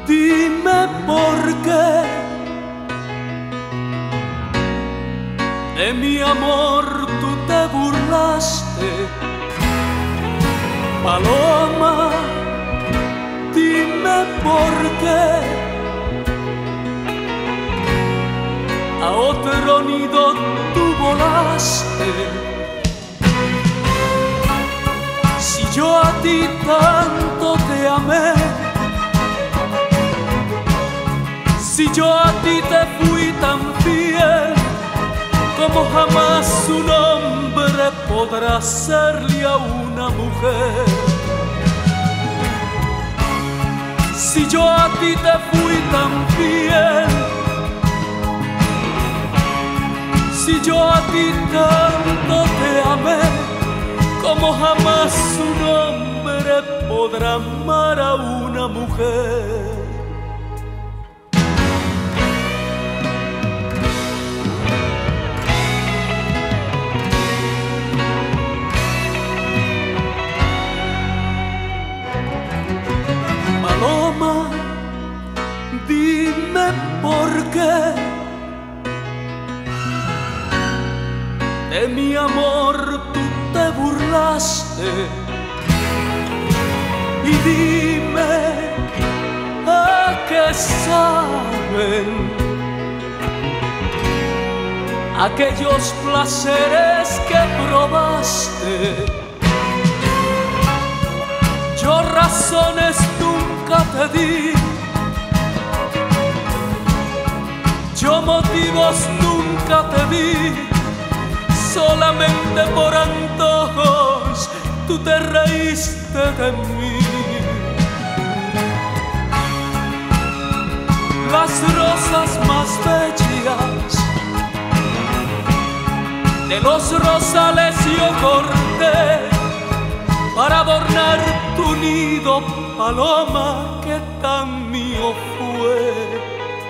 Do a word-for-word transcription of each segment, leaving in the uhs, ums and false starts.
Dime por qué de mi amor tú te burlaste, paloma. Dime por qué a otro nido tú volaste. Si yo a ti tanto te amé, si yo a ti te fui tan fiel, como jamás un hombre podrá serle a una mujer. Si yo a ti te fui tan fiel, si yo a ti tanto te amé, como jamás un hombre podrá amar a una mujer. Paloma, dime por qué de mi amor tú te burlaste, y dime a qué saben aquellos placeres que probaste. Yo razones nunca te di, yo motivos nunca te di, solamente por antojos tú te reíste de mí. Las rosas más bellas de los rosales yo corté para adornar tu nido, paloma, que tan mío fue.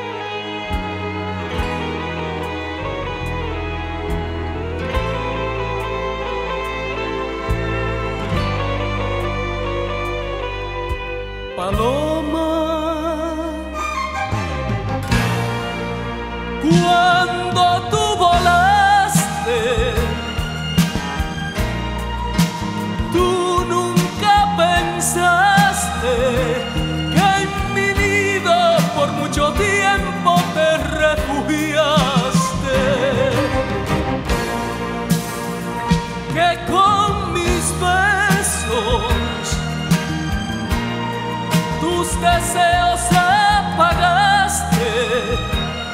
Paloma, cuando tú volaste, tú nunca pensaste que en mi nido por mucho tiempo te refugiaste, que con mis besos tus deseos apagaste,